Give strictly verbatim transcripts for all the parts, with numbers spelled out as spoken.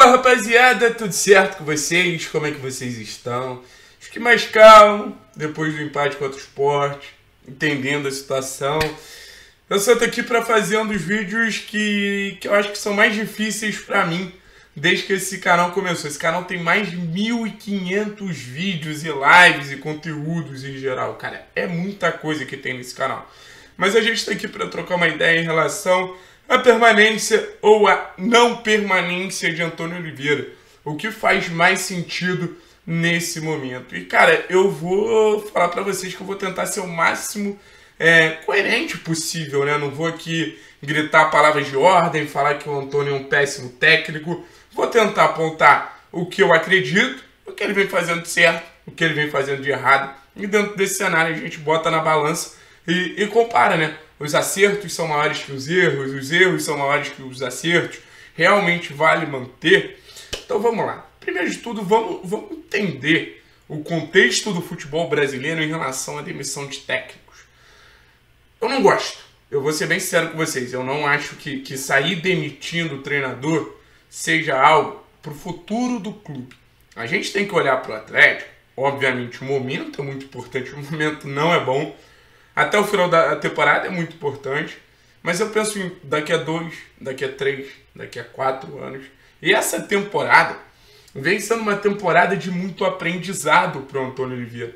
Fala, rapaziada, tudo certo com vocês? Como é que vocês estão? Fique mais calmo depois do empate contra o Sport, entendendo a situação. Eu só tô aqui para fazer um dos vídeos que, que eu acho que são mais difíceis para mim desde que esse canal começou. Esse canal tem mais de mil e quinhentos vídeos e lives e conteúdos em geral. Cara, é muita coisa que tem nesse canal. Mas a gente tá aqui para trocar uma ideia em relação à permanência ou à não permanência de Antônio Oliveira. O que faz mais sentido nesse momento. E, cara, eu vou falar para vocês que eu vou tentar ser o máximo é, coerente possível, né? Não vou aqui gritar palavras de ordem, falar que o Antônio é um péssimo técnico. Vou tentar apontar o que eu acredito, o que ele vem fazendo de certo, o que ele vem fazendo de errado. E dentro desse cenário a gente bota na balança e, e compara, né? Os acertos são maiores que os erros, os erros são maiores que os acertos. Realmente vale manter? Então vamos lá. Primeiro de tudo, vamos, vamos entender o contexto do futebol brasileiro em relação à demissão de técnicos. Eu não gosto. Eu vou ser bem sincero com vocês. Eu não acho que, que sair demitindo o treinador seja algo para o futuro do clube. A gente tem que olhar para o Atlético. Obviamente, o momento é muito importante. O momento não é bom. Até o final da temporada é muito importante. Mas eu penso em daqui a dois, daqui a três, daqui a quatro anos. E essa temporada vem sendo uma temporada de muito aprendizado para o Antônio Oliveira.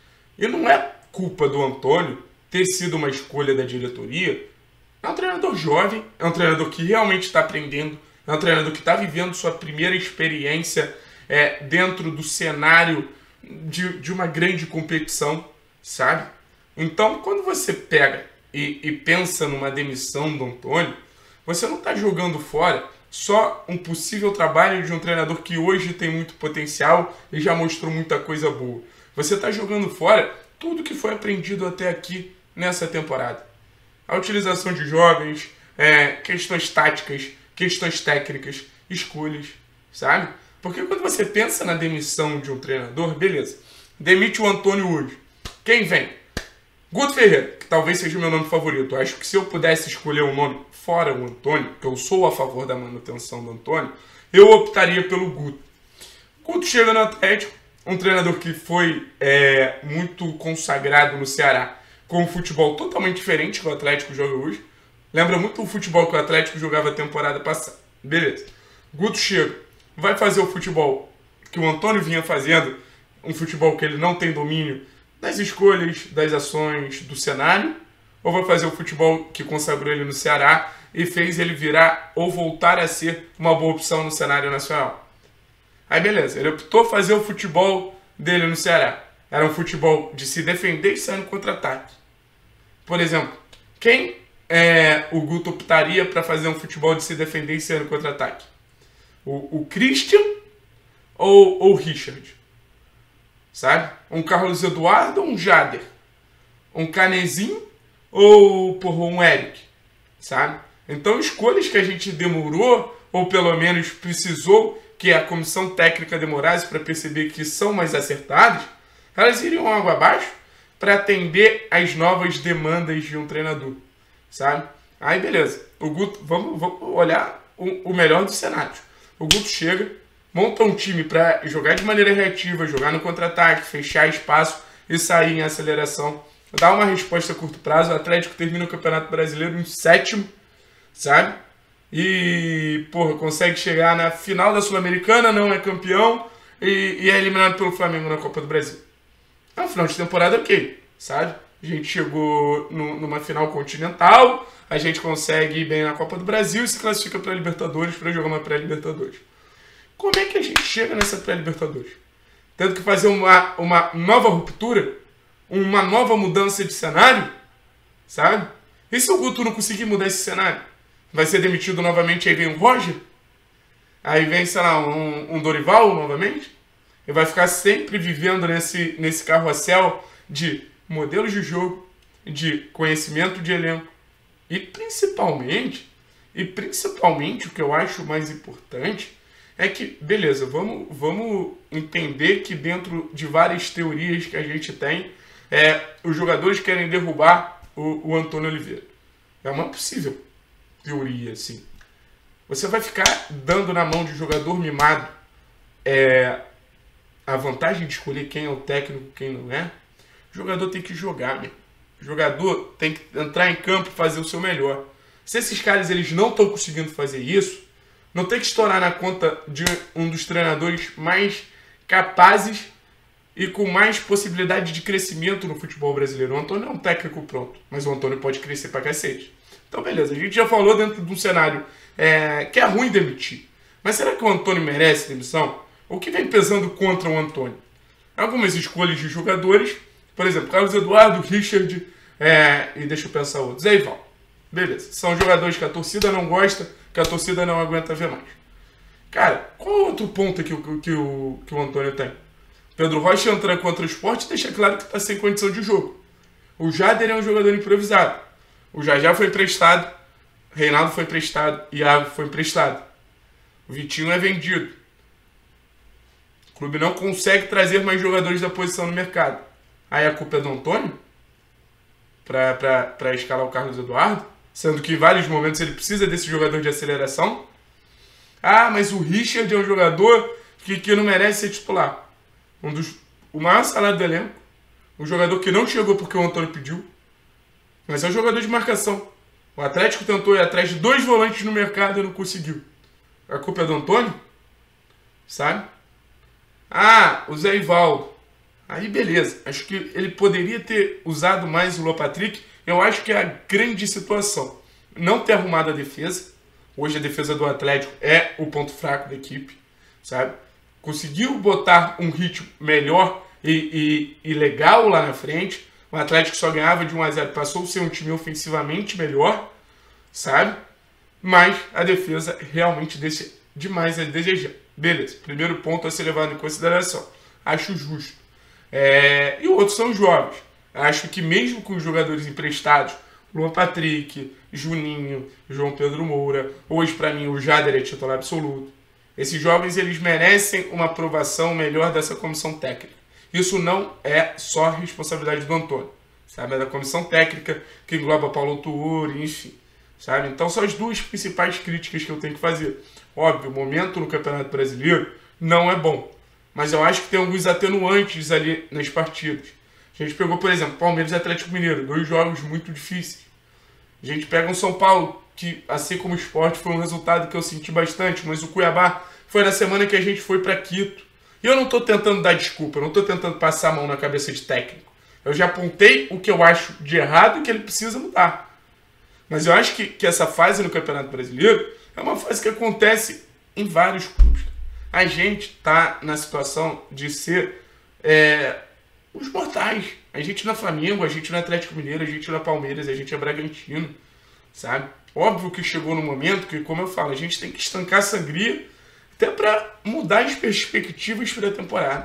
E não é culpa do Antônio ter sido uma escolha da diretoria. É um treinador jovem, é um treinador que realmente está aprendendo, é um treinador que está vivendo sua primeira experiência é, dentro do cenário de, de uma grande competição, sabe? Então, quando você pega e, e pensa numa demissão do Antônio, você não está jogando fora só um possível trabalho de um treinador que hoje tem muito potencial e já mostrou muita coisa boa. Você está jogando fora tudo que foi aprendido até aqui nessa temporada. A utilização de jovens, é, questões táticas, questões técnicas, escolhas, sabe? Porque quando você pensa na demissão de um treinador, beleza, demite o Antônio hoje. Quem vem? Guto Ferreira, que talvez seja o meu nome favorito. Eu acho que se eu pudesse escolher um nome fora o Antônio, que eu sou a favor da manutenção do Antônio, eu optaria pelo Guto. Guto chega no Atlético, um treinador que foi é, muito consagrado no Ceará, com um futebol totalmente diferente que o Atlético joga hoje. Lembra muito o futebol que o Atlético jogava a temporada passada. Beleza. Guto chega, vai fazer o futebol que o Antônio vinha fazendo, um futebol que ele não tem domínio das escolhas, das ações, do cenário, ou vai fazer o futebol que consagrou ele no Ceará e fez ele virar ou voltar a ser uma boa opção no cenário nacional. Aí beleza, ele optou fazer o futebol dele no Ceará. Era um futebol de se defender e sair no contra-ataque. Por exemplo, quem é, o Guto optaria para fazer um futebol de se defender e sair no contra-ataque? O, o Christian ou o Richard? Sabe? Um Carlos Eduardo ou um Jader? Um Canezinho ou porra, um Eric? Sabe? Então escolhas que a gente demorou, ou pelo menos precisou que a comissão técnica demorasse para perceber que são mais acertadas, elas iriam água abaixo para atender às novas demandas de um treinador. Sabe? Aí beleza. O Guto, vamos, vamos olhar o, o melhor dos cenários. O Guto chega, monta um time para jogar de maneira reativa, jogar no contra-ataque, fechar espaço e sair em aceleração. Dá uma resposta a curto prazo. O Atlético termina o Campeonato Brasileiro em sétimo, sabe? E, porra, consegue chegar na final da Sul-Americana, não é campeão e, e é eliminado pelo Flamengo na Copa do Brasil. É um final de temporada ok, sabe? A gente chegou no, numa final continental, a gente consegue ir bem na Copa do Brasil e se classifica para a Libertadores para jogar uma pré-Libertadores. Como é que a gente chega nessa pré-Libertadores? Tendo que fazer uma, uma nova ruptura? Uma nova mudança de cenário? Sabe? E se o Guto não conseguir mudar esse cenário? Vai ser demitido novamente, aí vem o Roger? Aí vem, sei lá, um, um Dorival novamente? E vai ficar sempre vivendo nesse, nesse carrossel de modelos de jogo, de conhecimento de elenco. E principalmente, e principalmente o que eu acho mais importante é que, beleza, vamos, vamos entender que dentro de várias teorias que a gente tem, é, os jogadores querem derrubar o, o Antônio Oliveira. É uma possível teoria, sim. Você vai ficar dando na mão de jogador mimado é, a vantagem de escolher quem é o técnico e quem não é? O jogador tem que jogar, meu. O jogador tem que entrar em campo e fazer o seu melhor. Se esses caras eles não estão conseguindo fazer isso, não tem que estourar na conta de um dos treinadores mais capazes e com mais possibilidade de crescimento no futebol brasileiro. O Antônio é um técnico pronto, mas o Antônio pode crescer pra cacete. Então, beleza, a gente já falou dentro de um cenário é, que é ruim demitir. Mas será que o Antônio merece demissão? O que vem pesando contra o Antônio? Algumas escolhas de jogadores, por exemplo, Carlos Eduardo, Richard, é, e deixa eu pensar outros, Zé Ivaldo. Beleza, são jogadores que a torcida não gosta, que a torcida não aguenta ver mais. Cara, qual outro ponto que o, que o, que o Antônio tem? Pedro Rocha entra contra o Sport e deixa claro que está sem condição de jogo. O Jader é um jogador improvisado. O Jajá foi emprestado, Reinaldo foi emprestado, Iago foi emprestado. O Vitinho é vendido. O clube não consegue trazer mais jogadores da posição no mercado. Aí a culpa é do Antônio? Para escalar o Carlos Eduardo? Sendo que em vários momentos ele precisa desse jogador de aceleração. Ah, mas o Richard é um jogador que, que não merece ser titular. Um dos, o maior salário do elenco. Um jogador que não chegou porque o Antônio pediu. Mas é um jogador de marcação. O Atlético tentou ir atrás de dois volantes no mercado e não conseguiu. A culpa é do Antônio? Sabe? Ah, o Zé Ivaldo. Aí beleza. Acho que ele poderia ter usado mais o Luan Patrick. Eu acho que é a grande situação. Não ter arrumado a defesa. Hoje a defesa do Atlético é o ponto fraco da equipe. Sabe? Conseguiu botar um ritmo melhor e, e, e legal lá na frente. O Atlético só ganhava de um a zero. Passou a ser um time ofensivamente melhor. Sabe? Mas a defesa realmente deixa demais a desejar. Beleza. Primeiro ponto a ser levado em consideração. Acho justo. É... E outros são jovens. Acho que mesmo com os jogadores emprestados, Luan Patrick, Juninho, João Pedro Moura, hoje para mim o Jader é titular absoluto. Esses jovens eles merecem uma aprovação melhor dessa comissão técnica. Isso não é só responsabilidade do Antônio, sabe? É da comissão técnica que engloba Paulo Tuori, enfim, sabe? Então são as duas principais críticas que eu tenho que fazer. Óbvio, o momento no Campeonato Brasileiro não é bom, mas eu acho que tem alguns atenuantes ali nas partidas. A gente pegou, por exemplo, Palmeiras e Atlético Mineiro, dois jogos muito difíceis. A gente pega um São Paulo, que assim como o Sport foi um resultado que eu senti bastante, mas o Cuiabá foi na semana que a gente foi para Quito. E eu não estou tentando dar desculpa, eu não estou tentando passar a mão na cabeça de técnico. Eu já apontei o que eu acho de errado e que ele precisa mudar. Mas eu acho que, que essa fase no Campeonato Brasileiro é uma fase que acontece em vários clubes. A gente está na situação de ser... É, os mortais. A gente não é Flamengo, a gente não é Atlético Mineiro, a gente não é Palmeiras, a gente é Bragantino, sabe? Óbvio que chegou no momento que, como eu falo, a gente tem que estancar a sangria até para mudar as perspectivas para a temporada.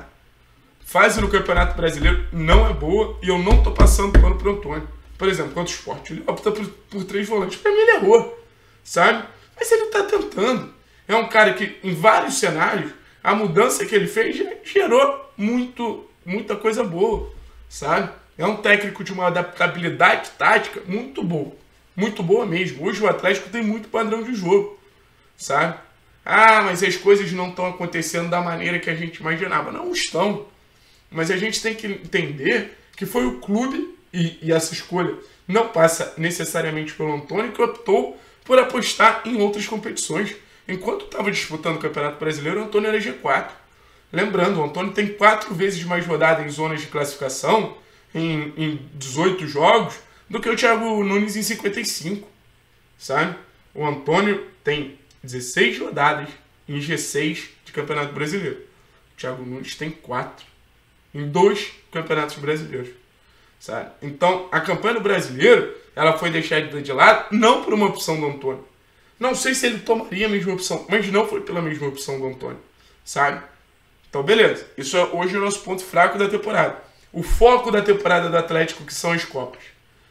Fase no Campeonato Brasileiro não é boa e eu não tô passando pano pro Antônio. Por exemplo, contra o Sport, ele opta por, por três volantes. Para mim ele errou, sabe? Mas ele tá tentando. É um cara que, em vários cenários, a mudança que ele fez gerou muito... muita coisa boa, sabe? É um técnico de uma adaptabilidade tática muito boa. Muito boa mesmo. Hoje o Atlético tem muito padrão de jogo, sabe? Ah, mas as coisas não estão acontecendo da maneira que a gente imaginava. Não estão. Mas a gente tem que entender que foi o clube, e, e essa escolha não passa necessariamente pelo Antônio, que optou por apostar em outras competições. Enquanto estava disputando o Campeonato Brasileiro, o Antônio era G quatro. Lembrando, o Antônio tem quatro vezes mais rodada em zonas de classificação, em, em dezoito jogos, do que o Thiago Nunes em cinquenta e cinco, sabe? O Antônio tem dezesseis rodadas em G seis de Campeonato Brasileiro. O Thiago Nunes tem quatro em dois Campeonatos Brasileiros, sabe? Então, a campanha do brasileiro, ela foi deixada de lado, não por uma opção do Antônio. Não sei se ele tomaria a mesma opção, mas não foi pela mesma opção do Antônio, sabe? Então, beleza. Isso é hoje o nosso ponto fraco da temporada. O foco da temporada do Atlético, que são as Copas.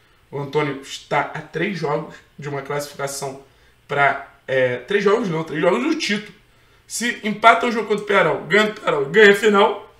O Antônio está a três jogos de uma classificação para... É, três jogos não, três jogos do título. Se empata o jogo contra o Pearol, ganha o Pearol, ganha a final,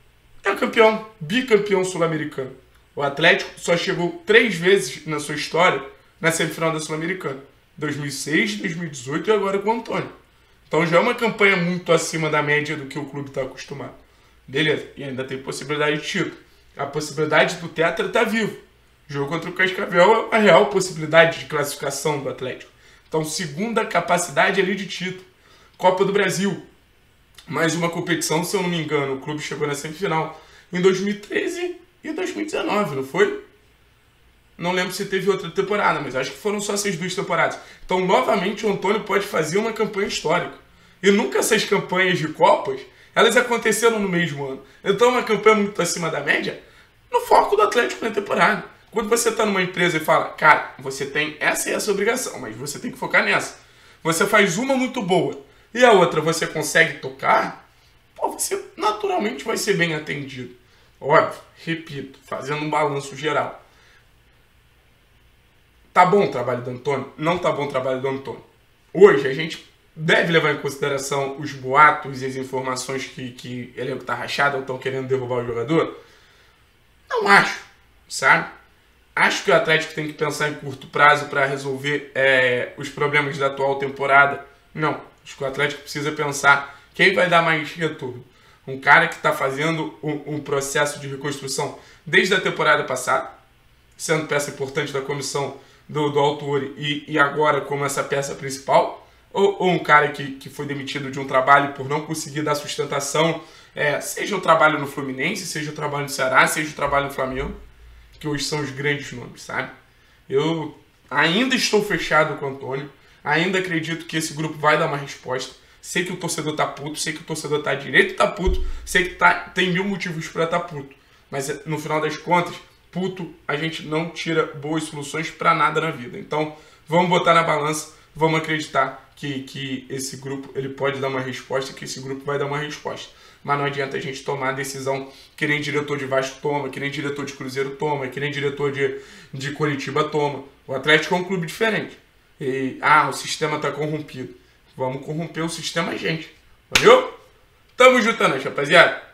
é campeão, bicampeão sul-americano. O Atlético só chegou três vezes na sua história na semifinal da Sul-Americana. dois mil e seis, dois mil e dezoito e agora com o Antônio. Então já é uma campanha muito acima da média do que o clube está acostumado. Beleza, e ainda tem possibilidade de título. A possibilidade do Tetra está vivo. O jogo contra o Cascavel é uma real possibilidade de classificação do Atlético. Então, segunda capacidade ali de título. Copa do Brasil. Mais uma competição, se eu não me engano, o clube chegou na semifinal em dois mil e treze e dois mil e dezenove, não foi? Não lembro se teve outra temporada, mas acho que foram só essas duas temporadas. Então, novamente, o Antônio pode fazer uma campanha histórica. E nunca essas campanhas de Copas, elas aconteceram no mesmo ano. Então, uma campanha muito acima da média, no foco do Atlético na temporada. Quando você está numa empresa e fala, cara, você tem essa e essa obrigação, mas você tem que focar nessa. Você faz uma muito boa e a outra você consegue tocar, pô, você naturalmente vai ser bem atendido. Óbvio, repito, fazendo um balanço geral. Tá bom o trabalho do Antônio? Não tá bom o trabalho do Antônio. Hoje a gente deve levar em consideração os boatos e as informações que, que o elenco tá rachado ou estão querendo derrubar o jogador? Não acho, sabe? Acho que o Atlético tem que pensar em curto prazo para resolver é, os problemas da atual temporada. Não. Acho que o Atlético precisa pensar quem vai dar mais retorno. Um cara que está fazendo um, um processo de reconstrução desde a temporada passada, sendo peça importante da comissão do, do Autuori e, e agora como essa peça principal, ou, ou um cara que, que foi demitido de um trabalho por não conseguir dar sustentação, é, seja o trabalho no Fluminense, seja o trabalho no Ceará, seja o trabalho no Flamengo, que hoje são os grandes nomes, sabe? Eu ainda estou fechado com o Antônio, ainda acredito que esse grupo vai dar uma resposta. Sei que o torcedor tá puto, sei que o torcedor tá direito, tá puto, sei que tá, tem mil motivos para tá puto. Mas no final das contas, puto, a gente não tira boas soluções para nada na vida. Então, vamos botar na balança, vamos acreditar que, que esse grupo ele pode dar uma resposta, que esse grupo vai dar uma resposta. Mas não adianta a gente tomar a decisão que nem diretor de Vasco toma, que nem diretor de Cruzeiro toma, que nem diretor de, de Coritiba toma. O Atlético é um clube diferente. E, ah, o sistema está corrompido. Vamos corromper o sistema, gente. Valeu? Tamo junto, rapaziada.